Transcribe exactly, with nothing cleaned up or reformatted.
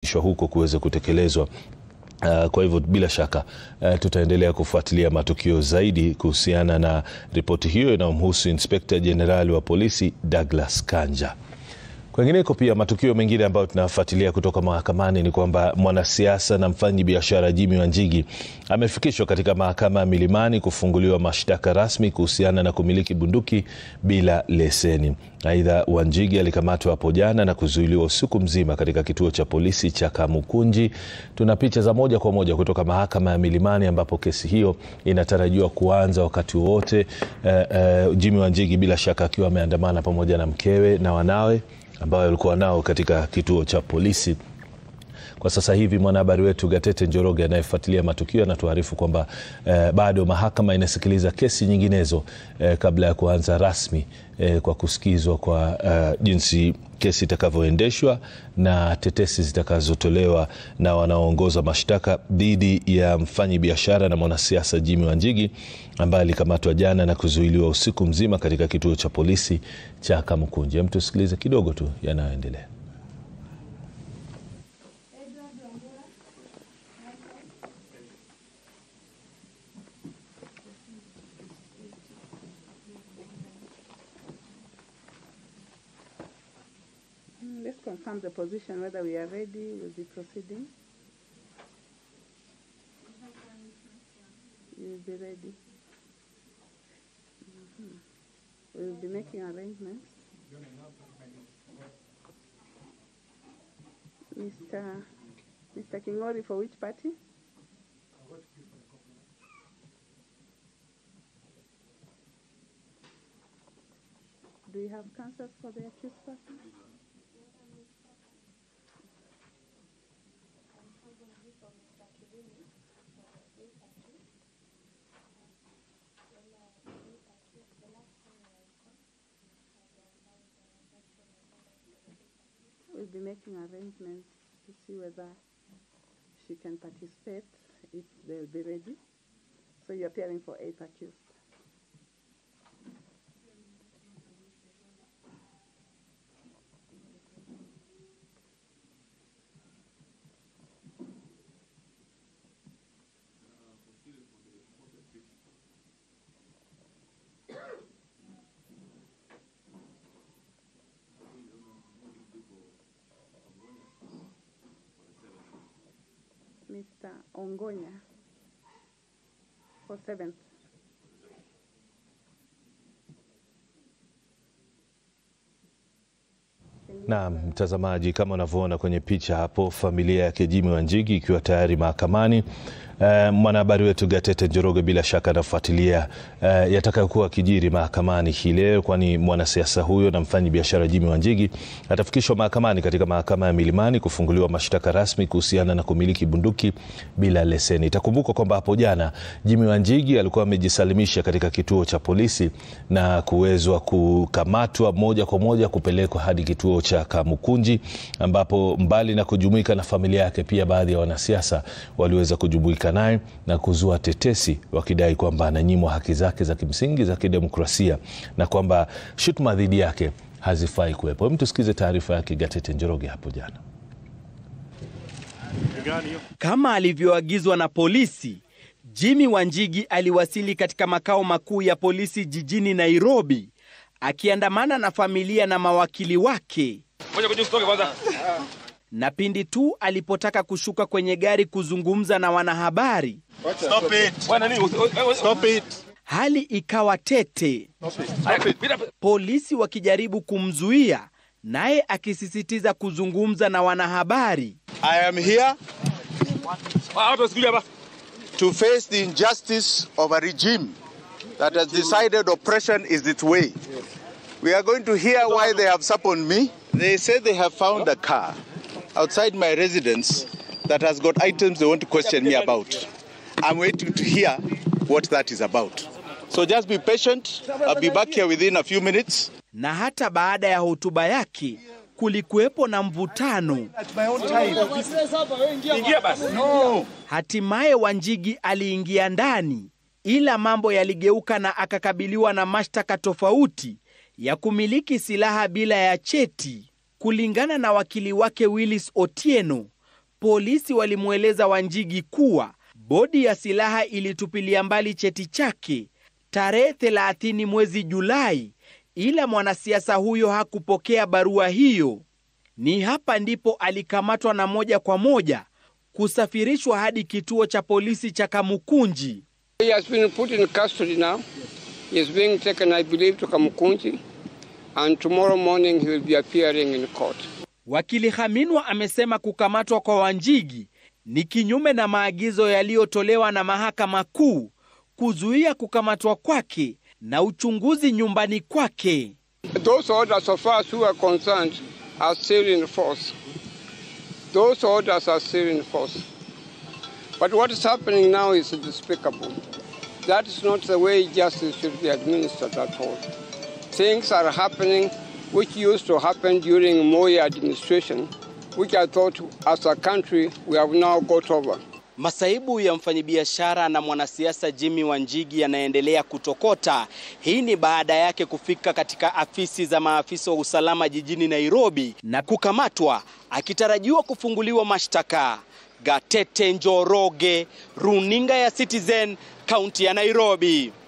kuhamishwa huko kuweza kutekelezwa. Uh, kwa hivyo bila shaka uh, tutaendelea kufuatilia matukio zaidi kuhusiana na ripoti hiyo inayomhusu Inspector General wa polisi Douglas Kanja. Kwengineko pia matukio mengine ambayo tunafuatilia kutoka mahakamani ni kwamba mwanasiasa na mfanyi biashara Jimmy Wanjigi amefikishwa katika mahakama ya Milimani kufunguliwa mashtaka rasmi kuhusiana na kumiliki bunduki bila leseni. Aidha, Wanjigi alikamatwa hapo jana na kuzuiliwa usiku mzima katika kituo cha polisi cha Kamukunji. Tuna picha za moja kwa moja kutoka mahakama ya Milimani ambapo kesi hiyo inatarajiwa kuanza wakati wote. Uh, uh, Jimmy Wanjigi bila shaka akiwa ameandamana pamoja na mkewe na wanawe ambao walikuwa nao katika kituo cha polisi. Kwa sasa hivi mwanahabari wetu Gatete Njoroge anayefuatilia matukio anatuarifu kwamba eh, bado mahakama inasikiliza kesi nyinginezo eh, kabla ya kuanza rasmi eh, kwa kusikizwa kwa eh, jinsi kesi itakavyoendeshwa na tetesi zitakazotolewa na wanaoongoza mashtaka dhidi ya mfanyi biashara na mwanasiasa Jimmy Wanjigi ambaye alikamatwa jana na kuzuiliwa usiku mzima katika kituo cha polisi cha Kamukunji. Hem, tusikilize kidogo tu yanayoendelea. Let's confirm the position, whether we are ready with the proceeding. We will be ready. Mm-hmm. We will be making arrangements. Mister Mister Kingori, for which party? Do you have counsels for the accused person? We'll be making arrangements to see whether she can participate if they'll be ready. So you're appearing for eight accused. Mister Ongonya for seventh. Na mtazamaji, kama unavyoona kwenye picha hapo, familia yake Jimmy Wanjigi ikiwa tayari mahakamani. Uh, mwanahabari wetu Gatete Njoroge bila shaka anafuatilia uh, yatakayokuwa kijiri mahakamani hii leo, kwani mwanasiasa huyo na mfanyi biashara Jimmy Wanjigi atafikishwa mahakamani katika mahakama ya Milimani kufunguliwa mashtaka rasmi kuhusiana na kumiliki bunduki bila leseni. Itakumbuka kwamba hapo jana Jimmy Wanjigi alikuwa amejisalimisha katika kituo cha polisi na kuwezwa kukamatwa moja kwa moja kupelekwa hadi kituo cha Kamukunji, ambapo mbali na kujumuika na familia yake pia baadhi ya wanasiasa waliweza kujumuika naye na kuzua tetesi wakidai kwamba ananyimwa haki zake za kimsingi za kidemokrasia na kwamba shutuma dhidi yake hazifai kuwepo. Hebu tusikize taarifa yake Gatete Njoroge hapo jana. Kama alivyoagizwa na polisi, Jimmy Wanjigi aliwasili katika makao makuu ya polisi jijini Nairobi akiandamana na familia na mawakili wake. Na pindi tu alipotaka kushuka kwenye gari kuzungumza na wanahabari, Stop it. Stop it. hali ikawa tete. Stop it. Stop it. Polisi wakijaribu kumzuia, naye akisisitiza kuzungumza na wanahabari. I am here to face the injustice of a regime that has decided oppression is its way. We are going to hear why they have summoned me. They say they have found a car outside my residence that has got items they want to question me about. I'm waiting to hear what that is about. So just be patient. I'll be back here within a few minutes. Na hata baada ya hotuba yake kulikuwepo na mvutano. No. Hatimaye Wanjigi aliingia ndani, ila mambo yaligeuka na akakabiliwa na mashtaka tofauti ya kumiliki silaha bila ya cheti. Kulingana na wakili wake Willis Otieno, Polisi walimweleza Wanjigi kuwa bodi ya silaha ilitupilia mbali cheti chake tarehe thelathini mwezi Julai, ila mwanasiasa huyo hakupokea barua hiyo. Ni hapa ndipo alikamatwa na moja kwa moja kusafirishwa hadi kituo cha polisi cha Kamukunji. He has been put in custody now. He is being taken, I believe, to Kamukunji, and tomorrow morning he will be appearing in court. Wakili Khaminwa amesema kukamatwa kwa Wanjigi ni kinyume na maagizo yaliyotolewa na mahakama kuu kuzuia kukamatwa kwake na uchunguzi nyumbani kwake. Those orders, so far as we are concerned, are still in force. Those orders are still in force. But what is happening now is despicable. That is not the way justice should be administered at all. Things are happening which used to happen during Moi administration, which I thought as a country we have now got over. Masaibu ya mfanyabiashara na mwanasiasa Jimmy Wanjigi yanaendelea kutokota. Hii ni baada yake kufika katika afisi za maafisa wa usalama jijini Nairobi na kukamatwa akitarajiwa kufunguliwa mashtaka. Gatete Njoroge, runinga ya Citizen, kaunti ya Nairobi.